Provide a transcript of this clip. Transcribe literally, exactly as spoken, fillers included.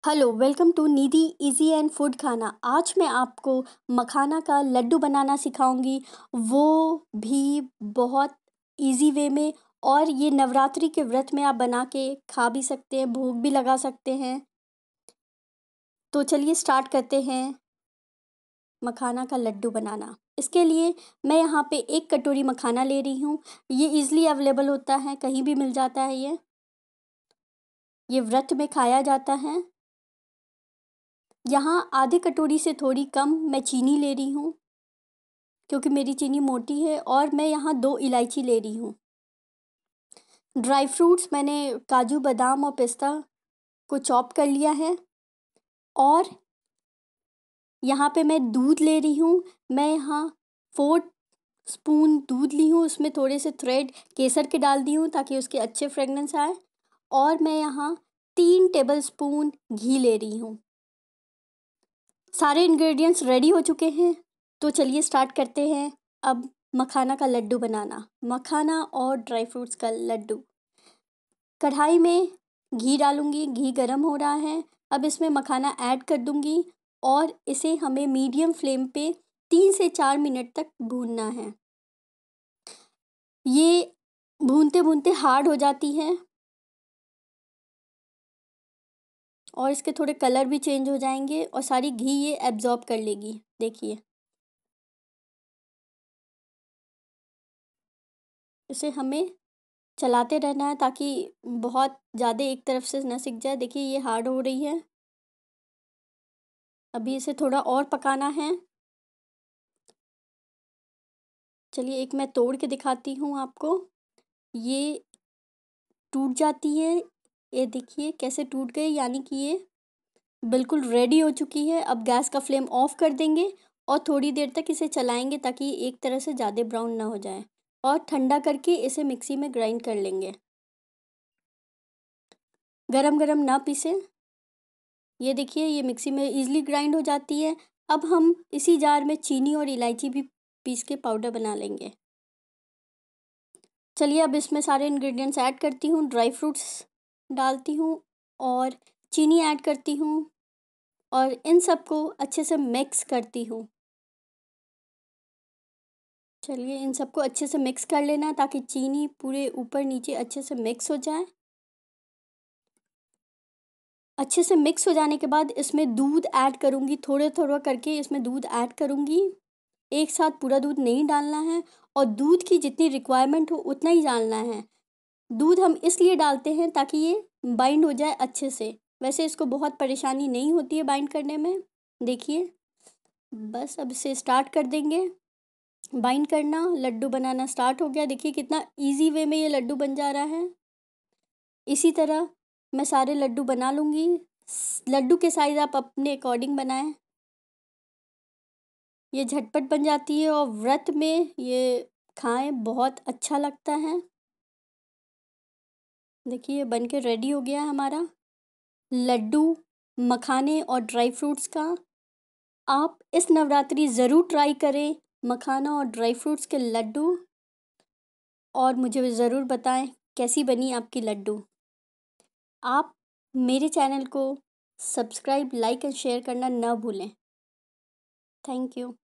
Hello, welcome to Nidhi easy and food खाना। आज मैं आपको मखाना का लड्डू बनाना सिखाऊंगी, वो भी बहुत इजी वे में। और ये नवरात्रि के व्रत में आप बना के खा भी सकते हैं, भोग भी लगा सकते हैं। तो चलिए स्टार्ट करते हैं मखाना का लड्डू बनाना। इसके लिए मैं यहाँ पे एक कटोरी मखाना ले रही हूँ। ये इजली अवेलेबल होता है, कहीं भी मिल जाता है। ये ये व्रत में खाया जाता है। यहाँ आधी कटोरी से थोड़ी कम मैं चीनी ले रही हूँ, क्योंकि मेरी चीनी मोटी है। और मैं यहाँ दो इलायची ले रही हूँ। ड्राई फ्रूट्स मैंने काजू बादाम और पिस्ता को चॉप कर लिया है। और यहाँ पे मैं दूध ले रही हूँ। मैं यहाँ फोर स्पून दूध ली हूँ, उसमें थोड़े से थ्रेड केसर के डाल दी हूँ ताकि उसके अच्छे फ्रेगनेंस आए। और मैं यहाँ तीन टेबल स्पून घी ले रही हूँ। सारे इंग्रेडिएंट्स रेडी हो चुके हैं, तो चलिए स्टार्ट करते हैं अब मखाना का लड्डू बनाना। मखाना और ड्राई फ्रूट्स का लड्डू। कढ़ाई में घी डालूंगी, घी गरम हो रहा है। अब इसमें मखाना ऐड कर दूंगी और इसे हमें मीडियम फ्लेम पे तीन से चार मिनट तक भूनना है। ये भूनते भूनते हार्ड हो जाती है और इसके थोड़े कलर भी चेंज हो जाएंगे और सारी घी ये एब्जॉर्ब कर लेगी। देखिए, इसे हमें चलाते रहना है ताकि बहुत ज़्यादा एक तरफ से न सिक जाए। देखिए, ये हार्ड हो रही है। अभी इसे थोड़ा और पकाना है। चलिए एक मैं तोड़ के दिखाती हूँ आपको। ये टूट जाती है। ये देखिए कैसे टूट गई, यानी कि ये बिल्कुल रेडी हो चुकी है। अब गैस का फ्लेम ऑफ कर देंगे और थोड़ी देर तक इसे चलाएंगे ताकि एक तरह से ज़्यादा ब्राउन ना हो जाए। और ठंडा करके इसे मिक्सी में ग्राइंड कर लेंगे। गरम गरम ना पीसें। ये देखिए, ये मिक्सी में इजीली ग्राइंड हो जाती है। अब हम इसी जार में चीनी और इलायची भी पीस के पाउडर बना लेंगे। चलिए अब इसमें सारे इंग्रेडिएंट्स ऐड करती हूँ। ड्राई फ्रूट्स डालती हूँ और चीनी ऐड करती हूँ और इन सबको अच्छे से मिक्स करती हूँ। चलिए इन सबको अच्छे से मिक्स कर लेना ताकि चीनी पूरे ऊपर नीचे अच्छे से मिक्स हो जाए। अच्छे से मिक्स हो जाने के बाद इसमें दूध ऐड करूँगी, थोड़ा थोड़ा करके इसमें दूध ऐड करूँगी। एक साथ पूरा दूध नहीं डालना है और दूध की जितनी रिक्वायरमेंट हो उतना ही डालना है। दूध हम इसलिए डालते हैं ताकि ये बाइंड हो जाए अच्छे से। वैसे इसको बहुत परेशानी नहीं होती है बाइंड करने में। देखिए, बस अब इसे स्टार्ट कर देंगे बाइंड करना। लड्डू बनाना स्टार्ट हो गया। देखिए कितना इजी वे में ये लड्डू बन जा रहा है। इसी तरह मैं सारे लड्डू बना लूँगी। लड्डू के साइज़ आप अपने अकॉर्डिंग बनाएं। ये झटपट बन जाती है और व्रत में ये खाएं, बहुत अच्छा लगता है। देखिए, ये बन के रेडी हो गया है हमारा लड्डू मखाने और ड्राई फ्रूट्स का। आप इस नवरात्रि ज़रूर ट्राई करें मखाना और ड्राई फ्रूट्स के लड्डू, और मुझे ज़रूर बताएं कैसी बनी आपकी लड्डू। आप मेरे चैनल को सब्सक्राइब, लाइक एंड शेयर करना ना भूलें। Thank you.